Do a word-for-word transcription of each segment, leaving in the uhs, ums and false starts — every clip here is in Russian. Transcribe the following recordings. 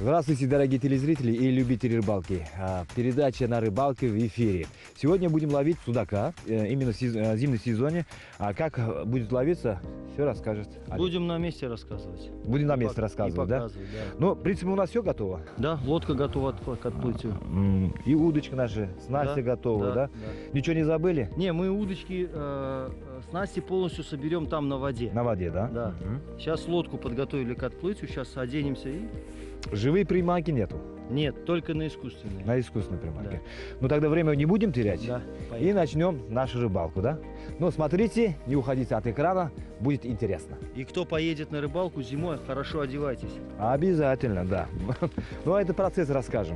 Здравствуйте, дорогие телезрители и любители рыбалки. Передача на рыбалке в эфире. Сегодня будем ловить судака, именно в зимнем сезоне. А как будет ловиться, все расскажет Олег. Будем на месте рассказывать. Будем на и месте пок рассказывать, да? да? Ну, в принципе, у нас все готово. Да, лодка готова к отплытию. И удочка наша, снасти да, готова, да, да? да? Да. Ничего не забыли? Не, мы удочки, э, снасти полностью соберем там на воде. На воде, да? Да. Угу. Сейчас лодку подготовили к отплытию, сейчас оденемся и... Живые приманки нету? Нет, только на искусственные. На искусственной приманке. Да. Ну тогда время не будем терять. Да, и начнем нашу рыбалку, да? Ну смотрите, не уходите от экрана, будет интересно. И кто поедет на рыбалку зимой, хорошо одевайтесь. Обязательно, да. Ну а этот процесс расскажем.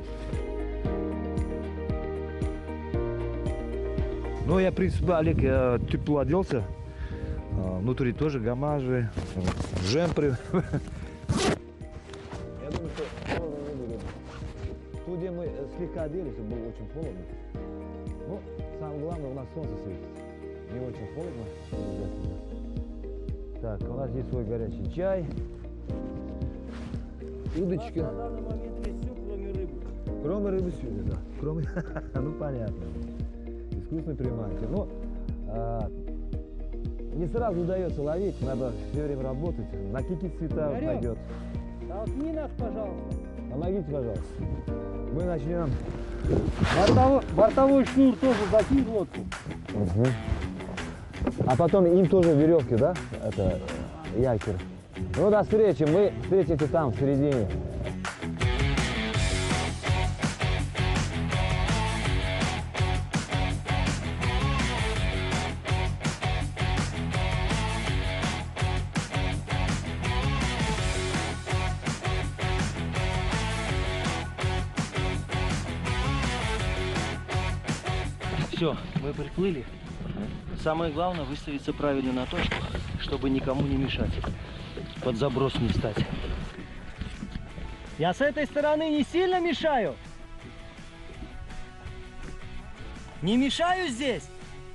Ну я, в принципе, Олег, я тепло оделся. Внутри тоже гамажи, джемпры. Я думаю, что холодно не будет. Тут, где мы слегка оделись, было очень холодно. Ну, самое главное, у нас солнце светит. Не очень холодно. Так, у нас здесь свой горячий чай. Удочки. На данный момент есть все, кроме рыбы. Кроме рыбы сегодня, да. Кроме, ну понятно. Искусственной приманки. Ну, а, не сразу удается ловить, надо все время работать. На какие цвета вот найдет. Толкни нас, пожалуйста. Помогите, пожалуйста. Мы начнем. Бортовой, бортовой шнур тоже закинь в лодку. Угу. А потом им тоже веревки, да? Это якорь. Ну, до встречи. Мы встретимся там, в середине. Все, мы приплыли. Самое главное выставиться правильно на точку, чтобы никому не мешать. Под заброс не стать. Я с этой стороны не сильно мешаю? Не мешаю здесь?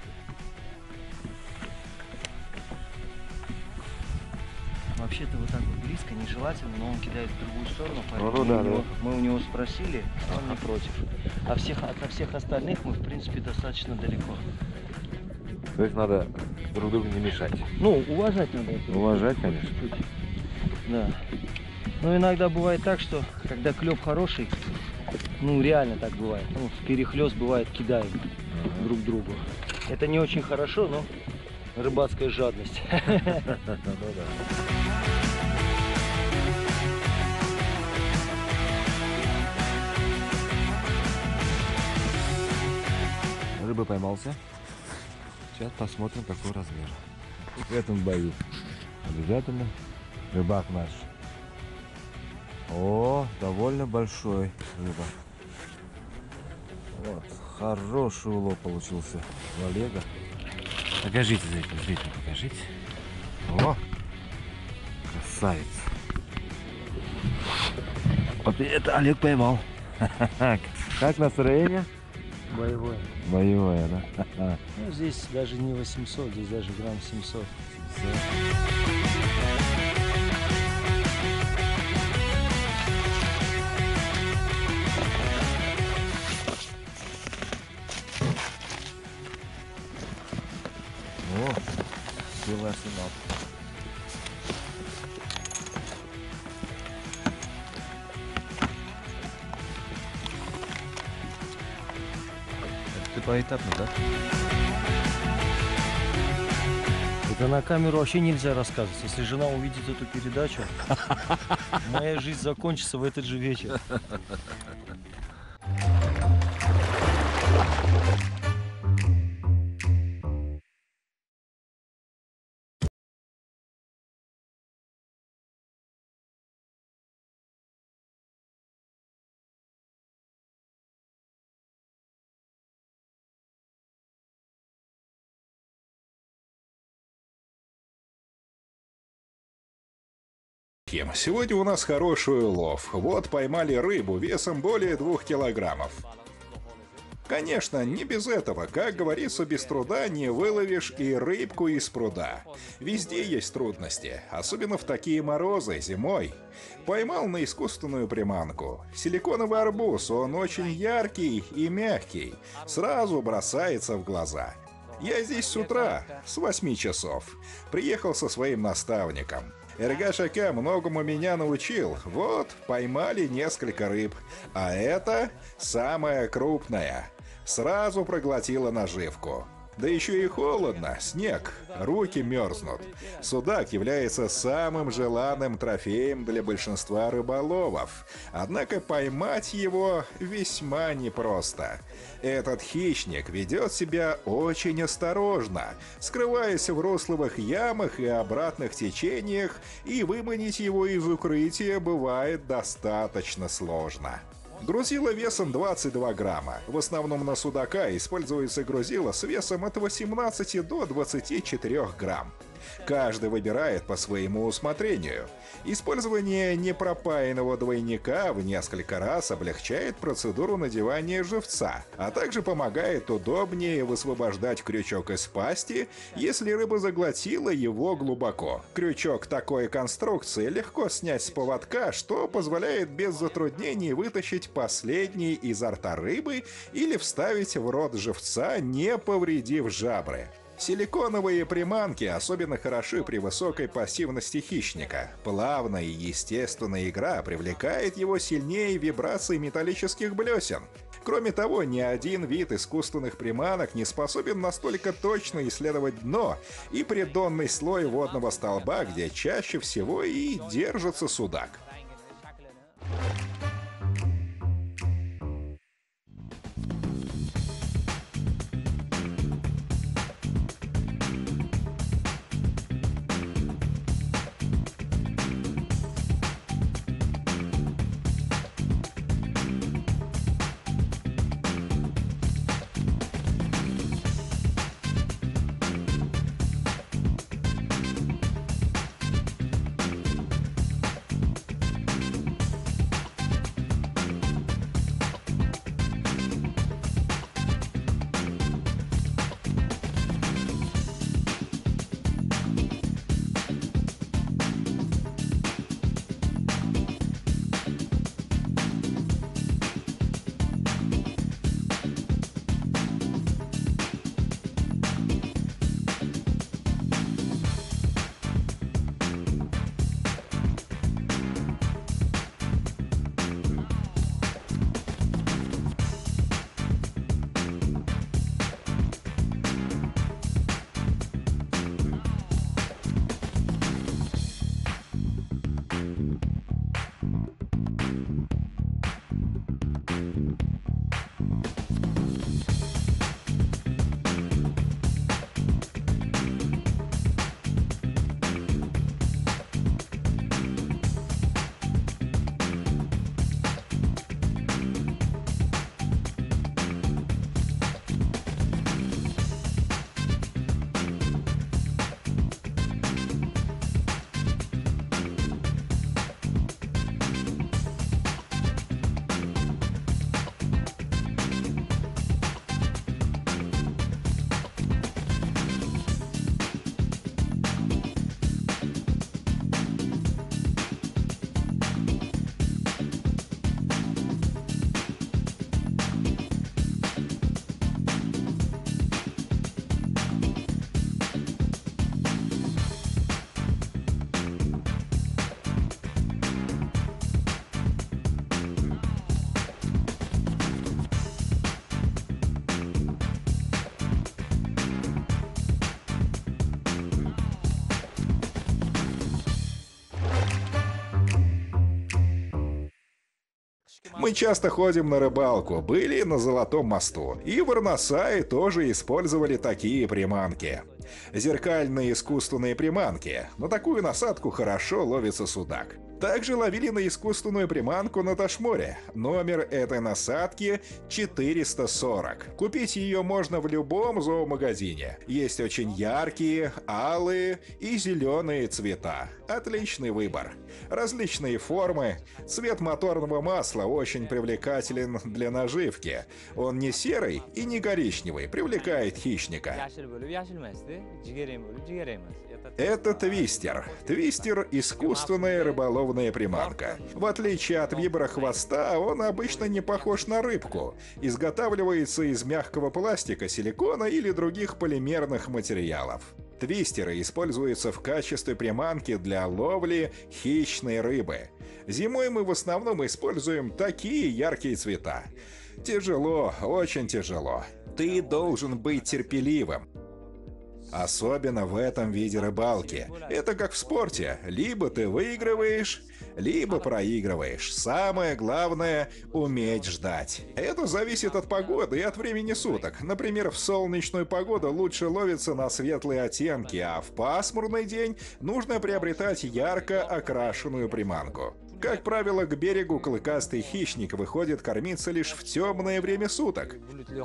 Вообще-то вот так вот близко нежелательно, но он кидает в другую сторону, поэтому ну, да, мы, у него, да. мы у него спросили, он не против. А всех, от всех остальных мы, в принципе, достаточно далеко. То есть надо друг другу не мешать. Ну, уважать надо. Уважать, конечно. Да. Но иногда бывает так, что когда клёв хороший, ну реально так бывает, ну, перехлёст бывает, кидаем ага. друг другу. Это не очень хорошо, но рыбацкая жадность. Рыба поймался. Сейчас посмотрим, какой размер. В этом бою обязательно рыбак наш. О, довольно большой рыба. Вот, хороший улов получился у Олега. Покажите, зритель, зритель, покажите. О, красавец. Вот это Олег поймал. Как настроение? Боевое. Боевое, да? Ну, здесь даже не восемьсот, здесь даже грамм семьсот. О, целый арсенал. Ты поэтапно, да? Это на камеру вообще нельзя рассказывать. Если жена увидит эту передачу, моя жизнь закончится в этот же вечер. Сегодня у нас хороший улов. Вот поймали рыбу весом более двух килограммов. Конечно, не без этого. Как говорится, без труда не выловишь и рыбку из пруда. Везде есть трудности, особенно в такие морозы зимой. Поймал на искусственную приманку. Силиконовый арбуз, он очень яркий и мягкий. Сразу бросается в глаза. Я здесь с утра, с восьми часов. Приехал со своим наставником. Эргаш Ака многому меня научил. Вот, поймали несколько рыб. А это самая крупная. Сразу проглотила наживку. Да еще и холодно, снег, руки мерзнут. Судак является самым желанным трофеем для большинства рыболовов. Однако поймать его весьма непросто. Этот хищник ведет себя очень осторожно, скрываясь в русловых ямах и обратных течениях, и выманить его из укрытия бывает достаточно сложно. Грузило весом двадцать два грамма. В основном на судака используется грузило с весом от восемнадцати до двадцати четырёх грамм. Каждый выбирает по своему усмотрению. Использование непропаянного двойника в несколько раз облегчает процедуру надевания живца, а также помогает удобнее высвобождать крючок из пасти, если рыба заглотила его глубоко. Крючок такой конструкции легко снять с поводка, что позволяет без затруднений вытащить последний изо рта рыбы или вставить в рот живца, не повредив жабры. Силиконовые приманки особенно хороши при высокой пассивности хищника. Плавная и естественная игра привлекает его сильнее вибраций металлических блесен. Кроме того, ни один вид искусственных приманок не способен настолько точно исследовать дно и придонный слой водного столба, где чаще всего и держится судак. Мы часто ходим на рыбалку, были на Золотом мосту, и в Арнасае тоже использовали такие приманки. Зеркальные искусственные приманки. На такую насадку хорошо ловится судак. Также ловили на искусственную приманку на Ташморе. Номер этой насадки четыреста сорок. Купить ее можно в любом зоомагазине. Есть очень яркие, алые и зеленые цвета. Отличный выбор. Различные формы. Цвет моторного масла очень привлекателен для наживки. Он не серый и не коричневый, привлекает хищника. Это твистер. Твистер – искусственная рыболовная приманка. В отличие от виброхвоста, он обычно не похож на рыбку. Изготавливается из мягкого пластика, силикона или других полимерных материалов. Твистеры используются в качестве приманки для ловли хищной рыбы. Зимой мы в основном используем такие яркие цвета. Тяжело, очень тяжело. Ты должен быть терпеливым. Особенно в этом виде рыбалки. Это как в спорте. Либо ты выигрываешь, либо проигрываешь. Самое главное — уметь ждать. Это зависит от погоды и от времени суток. Например, в солнечную погоду лучше ловится на светлые оттенки, а в пасмурный день нужно приобретать ярко окрашенную приманку. Как правило, к берегу клыкастый хищник выходит кормиться лишь в темное время суток.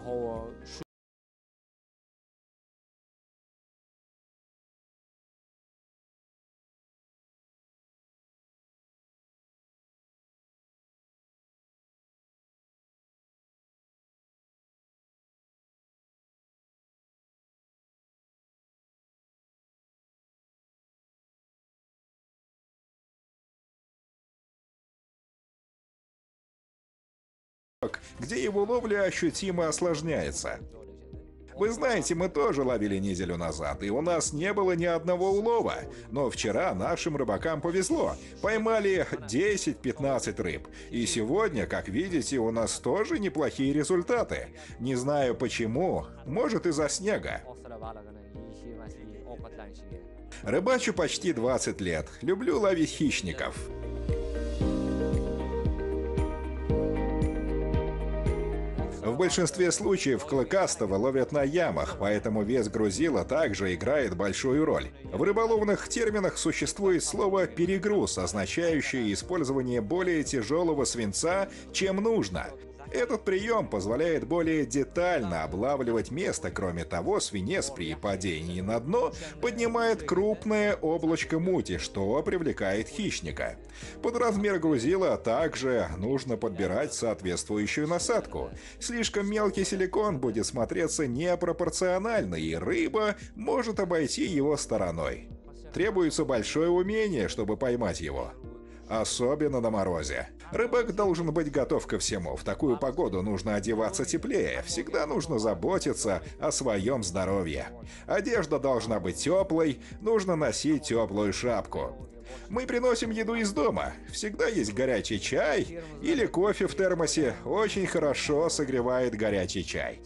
Где его ловля ощутимо осложняется. Вы знаете, мы тоже ловили неделю назад, и у нас не было ни одного улова. Но вчера нашим рыбакам повезло. Поймали десять-пятнадцать рыб. И сегодня, как видите, у нас тоже неплохие результаты. Не знаю почему, может из-за снега. Рыбачу почти двадцать лет. Люблю ловить хищников. В большинстве случаев клыкастого ловят на ямах, поэтому вес грузила также играет большую роль. В рыболовных терминах существует слово «перегруз», означающее использование более тяжелого свинца, чем нужно. Этот прием позволяет более детально облавливать место. Кроме того, свинец при падении на дно поднимает крупное облачко мути, что привлекает хищника. Под размер грузила также нужно подбирать соответствующую насадку. Слишком мелкий силикон будет смотреться непропорционально, и рыба может обойти его стороной. Требуется большое умение, чтобы поймать его. Особенно на морозе. Рыбак должен быть готов ко всему. В такую погоду нужно одеваться теплее. Всегда нужно заботиться о своем здоровье. Одежда должна быть теплой, нужно носить теплую шапку. Мы приносим еду из дома. Всегда есть горячий чай или кофе в термосе. Очень хорошо согревает горячий чай.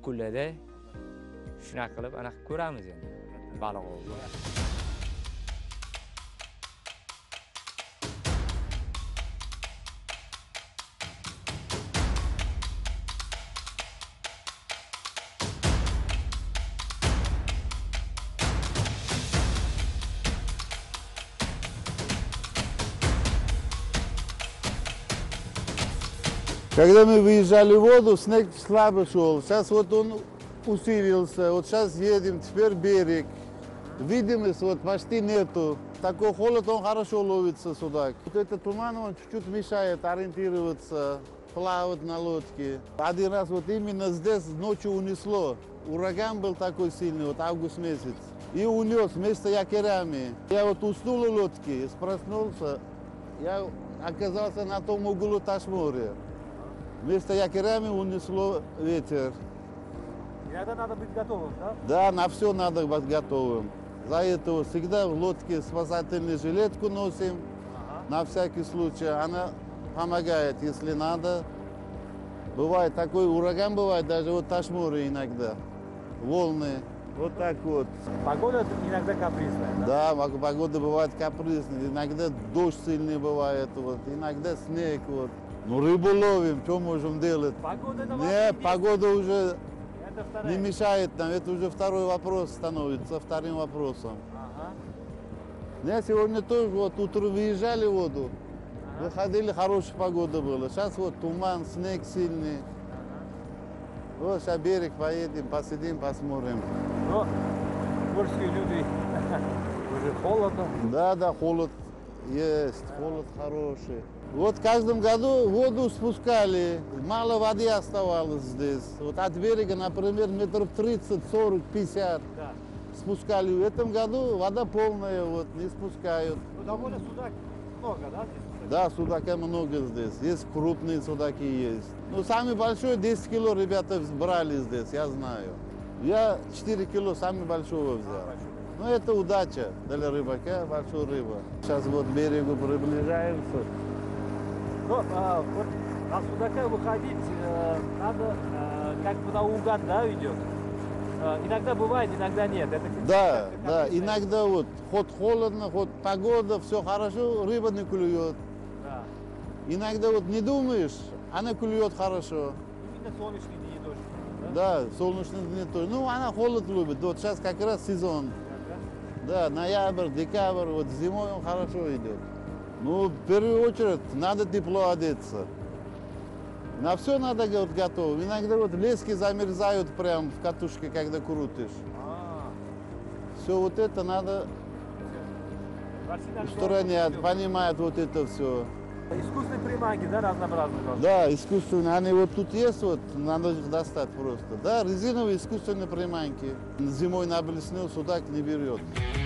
Когда мы выезжали в воду, снег слабо шел. Сейчас вот он усилился. Вот сейчас едем, теперь берег. Видимость вот почти нету. Такой холод, он хорошо ловится судак. Вот этот туман, он чуть-чуть мешает ориентироваться, плавать на лодке. Один раз вот именно здесь ночью унесло. Ураган был такой сильный, вот август месяц. И унес вместо якорями. Я вот уснул у лодки, проснулся. Я оказался на том углу Ташморя. Вместо якорями унесло ветер. Иногда надо быть готовым, да? Да, на все надо быть готовым. За это всегда в лодке спасательную жилетку носим. Ага. На всякий случай. Она помогает, если надо. Бывает такой ураган, бывает даже вот Ташморе иногда. Волны. Вот так вот. Погода иногда капризная, да? Да, погода бывает капризная. Иногда дождь сильный бывает, вот. Иногда снег. Вот. Ну, рыбу ловим, что можем делать? Погода это Нет, погода уже Это вторая. не мешает нам. Это уже второй вопрос становится, вторым вопросом. Ага. Я сегодня тоже вот утром выезжали в воду, Ага. выходили, хорошая погода была. Сейчас вот туман, снег сильный. Вот сейчас берег поедем, посидим, посмотрим. Но горские люди уже холодно. Да, да, холод есть, холод хороший. Вот в каждом году воду спускали, мало воды оставалось здесь. Вот от берега, например, метров тридцать, сорок, пятьдесят Да. спускали. В этом году вода полная, вот, не спускают. Ну, довольно судак много, да? Здесь? Да, судака много здесь. Есть крупные судаки есть. Ну, самый большой десять кило ребята брали здесь, я знаю. Я четыре кило самый большого взял. Ну, это удача для рыбака, большая рыба. Сейчас вот к берегу приближаемся. Но а, вот на судака выходить э, надо э, как бы наугад, да, идет. Э, иногда бывает, иногда нет. Это как- Да, как- да, как- иногда вот хоть холодно, хоть погода, все хорошо, рыба не клюет. Да. Иногда вот не думаешь, она клюет хорошо. Именно солнечный день и дождь. Да, солнечный день тоже. Ну, она холод любит. Вот сейчас как раз сезон. Да? Да, ноябрь, декабрь, вот зимой он хорошо идет. Ну, в первую очередь, надо тепло одеться. На все надо вот готово. Иногда вот лески замерзают прям в катушке, когда крутишь. А, Все вот это надо картина устранять, здорово. понимать вот это все. Искусственные приманки, да, разнообразные должны? Да, искусственные. Они вот тут есть, вот, надо их достать просто. Да, резиновые искусственные приманки. Зимой на блесну судак не берет.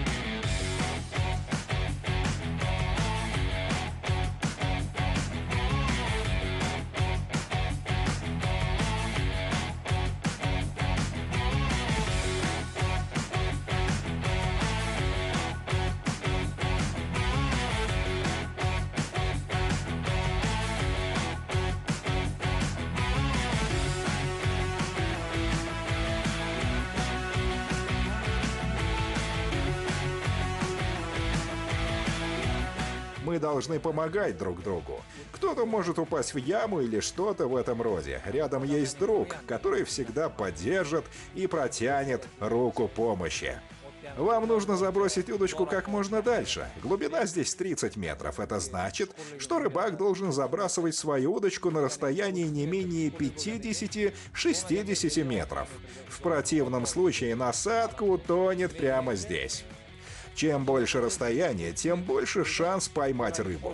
Мы должны помогать друг другу. Кто-то может упасть в яму или что-то в этом роде. Рядом есть друг, который всегда поддержит и протянет руку помощи. Вам нужно забросить удочку как можно дальше. Глубина здесь тридцать метров. Это значит, что рыбак должен забрасывать свою удочку на расстоянии не менее пятидесяти-шестидесяти метров. В противном случае насадка утонет прямо здесь. Чем больше расстояние, тем больше шанс поймать рыбу.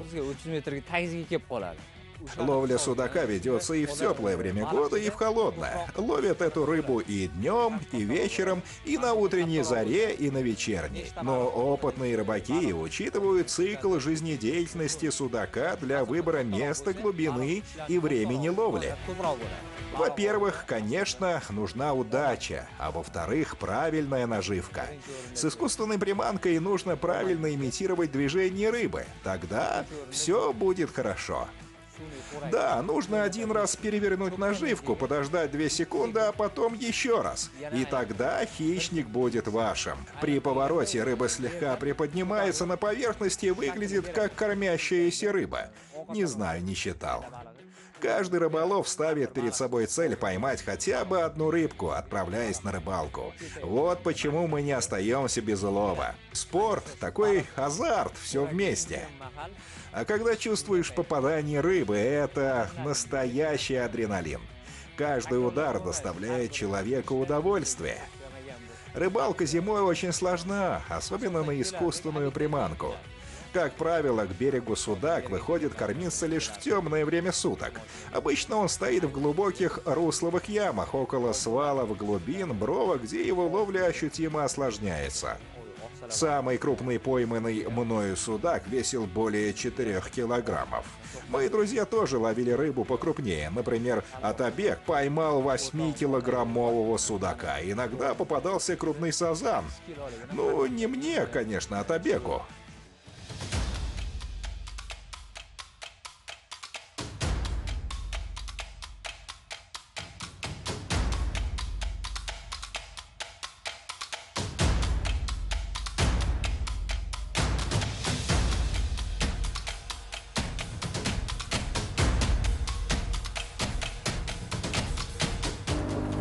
Ловля судака ведется и в теплое время года, и в холодное. Ловят эту рыбу и днем, и вечером, и на утренней заре, и на вечерней. Но опытные рыбаки учитывают цикл жизнедеятельности судака для выбора места, глубины и времени ловли. Во-первых, конечно, нужна удача, а во-вторых, правильная наживка. С искусственной приманкой нужно правильно имитировать движение рыбы. Тогда все будет хорошо. Да, нужно один раз перевернуть наживку, подождать две секунды, а потом еще раз. И тогда хищник будет вашим. При повороте рыба слегка приподнимается на поверхности и выглядит как кормящаяся рыба. Не знаю, не считал. Каждый рыболов ставит перед собой цель поймать хотя бы одну рыбку, отправляясь на рыбалку. Вот почему мы не остаемся без улова. Спорт, такой азарт, все вместе. А когда чувствуешь попадание рыбы, это настоящий адреналин. Каждый удар доставляет человеку удовольствие. Рыбалка зимой очень сложна, особенно на искусственную приманку. Как правило, к берегу судак выходит кормиться лишь в темное время суток. Обычно он стоит в глубоких русловых ямах, около свалов глубин, бровок, где его ловля ощутимо осложняется. Самый крупный пойманный мною судак весил более четырёх килограммов. Мои друзья тоже ловили рыбу покрупнее. Например, Атабек поймал восьмикилограммового судака. Иногда попадался крупный сазан. Ну, не мне, конечно, Атабеку.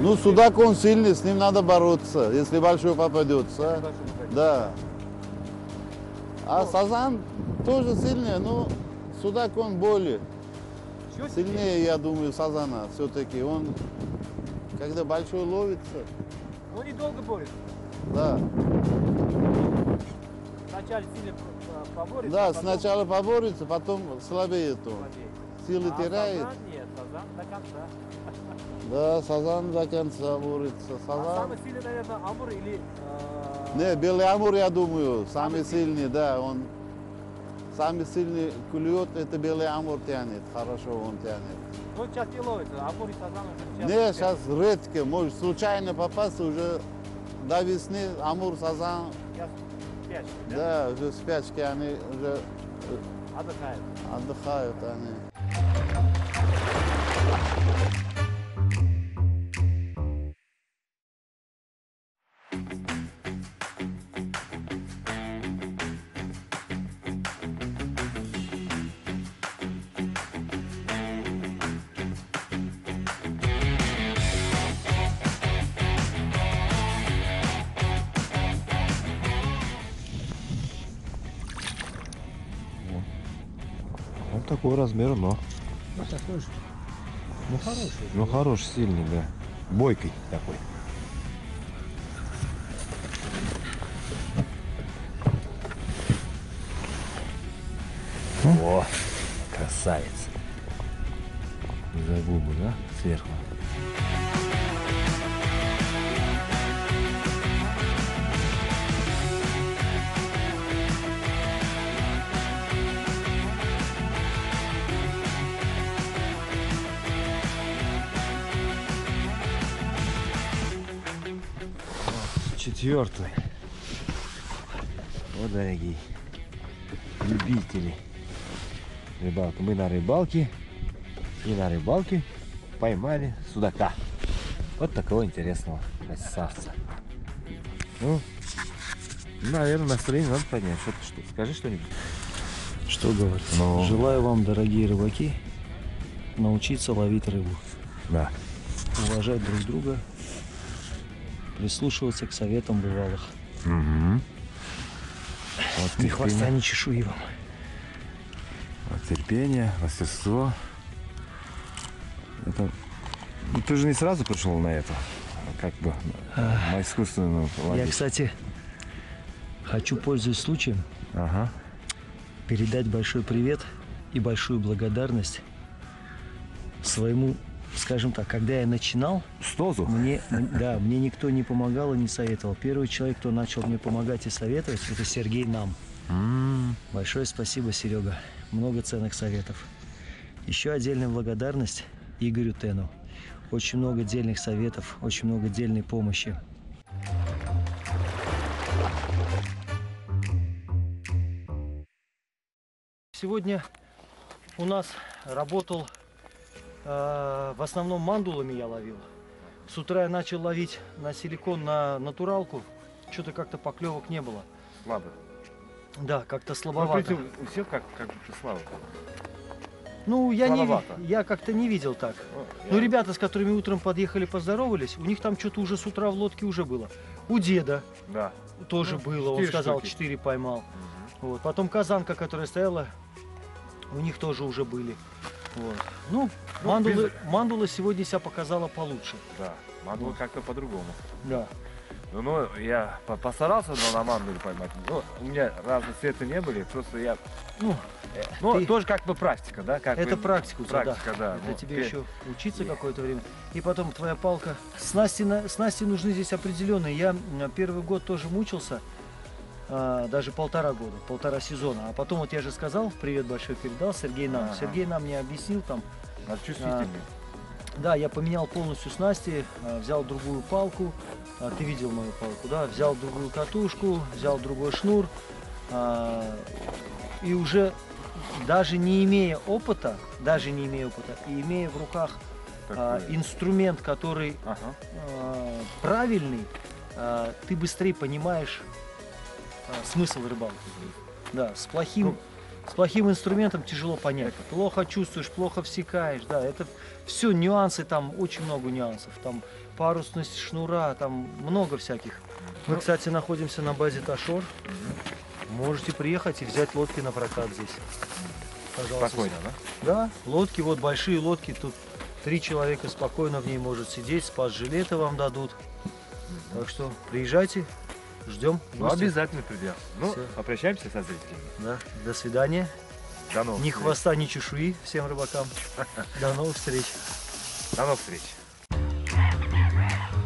Ну, судак он сильный, с ним надо бороться, если большой попадется. Большой попадется. Да. А сазан тоже сильный, но судак он более. Чё Сильнее, я думаю, сазана все-таки. Он, когда большой ловится, Он недолго борется. да. Вначале сильно по- поборется. Да, а потом сначала поборется, потом слабеет он. слабеет. Силы А теряет. сазан нет, сазан до конца. Да, сазан до конца борется. А Сазан. самый сильный, наверное, амур или... э, Не, белый амур, я думаю, самый Самый сильный, да. Он самый сильный клюет, это белый амур тянет. Хорошо он тянет. Ну, сейчас не ловится, амур и сазан уже Не, сейчас... сейчас редко, может случайно попасть уже до весны амур, сазан, Сейчас спячки, да? да, уже спячки, они уже Отдыхает. отдыхают они. Он такой размер, но. Ну, такой же. Ну, хороший. Ну хороший, сильный, да. Бойкий такой. О, красавец. За губы, да? Сверху. Четвертый. Вот, дорогие любители рыбалки. Мы на рыбалке. И на рыбалке поймали судака. Вот такого интересного красавца. Ну, наверное, настроение надо поднять. Что ты, что? Скажи что-нибудь. Что говорить? Ну. Желаю вам, дорогие рыбаки, научиться ловить рыбу. Да. Уважать друг друга. Прислушиваться к советам бывалых. Угу. Вот Ни хвоста, терпение, ни чешуи вам. вот терпение, мастерство. Это... ну, ты же не сразу пришел на это, как бы на искусственную Я, ловить. кстати, хочу, пользуясь случаем, Ага. передать большой привет и большую благодарность своему, скажем так, когда я начинал, Стозу? мне, да, мне никто не помогал и не советовал. Первый человек, кто начал мне помогать и советовать, это Сергей Нам. М. Большое спасибо, Серега. Много ценных советов. Еще отдельная благодарность Игорю Тену. Очень много дельных советов, очень много дельной помощи. Сегодня у нас работал, э, в основном мандулами я ловил. С утра я начал ловить на силикон, на натуралку. Что-то как-то поклевок не было. Слабо. Да, как-то Ну, в слабовато. принципе, у всех как, как будто слабо. Ну, я, не, ви- Слабовато. я как-то не видел так. Ну, Ну, я- ребята, с которыми утром подъехали, поздоровались, у них там что-то уже с утра в лодке уже было. У деда Да. тоже Ну, было, он четыре сказал, штуки. четыре поймал. Вот. Потом казанка, которая стояла, у них тоже уже были. Вот. Ну, Ну, мандулы, без- мандула сегодня себя показала получше. Да. Мандула как-то по-другому. Да. Ну, ну, я по- постарался но на мандуле поймать. Ну, у меня разные цветы не были, просто я... Ну, Ну, Ты- тоже как бы практика, да? Как это бы, практика у тебя, Практика, да. Это Ну, тебе теперь- еще учиться какое-то время. И потом твоя палка. Снасти, на- снасти нужны здесь определенные. Я м, первый год тоже мучился. а, даже полтора года, полтора сезона. А потом, вот я же сказал, привет большой передал, Сергей нам. Ага. Сергей нам мне объяснил там. Надо чувствительнее. Да, я поменял полностью снасти, а, взял другую палку. А, ты видел мою палку, да? Взял другую катушку, взял другой шнур. а, и уже даже не имея опыта, даже не имея опыта, и имея в руках а, Такое. инструмент, который Ага. а, правильный, а, ты быстрее понимаешь а, смысл рыбалки. Да, с плохим, Ну, с плохим инструментом тяжело понять. Плохо чувствуешь, плохо всекаешь, да, это все нюансы, там очень много нюансов. Там парусность шнура, там много всяких. Мы, кстати, находимся на базе Ташор. Можете приехать и взять лодки на прокат здесь. Пожалуйста. Спокойно, да? Да, лодки, вот большие лодки, тут три человека спокойно в ней может сидеть, спас-жилеты вам дадут. Так что приезжайте, ждем. Ну, обязательно придем. Ну, Всё. попрощаемся со зрителями. Да, до свидания. До новых Ни встреч. хвоста, ни чешуи всем рыбакам. До новых встреч. До новых встреч.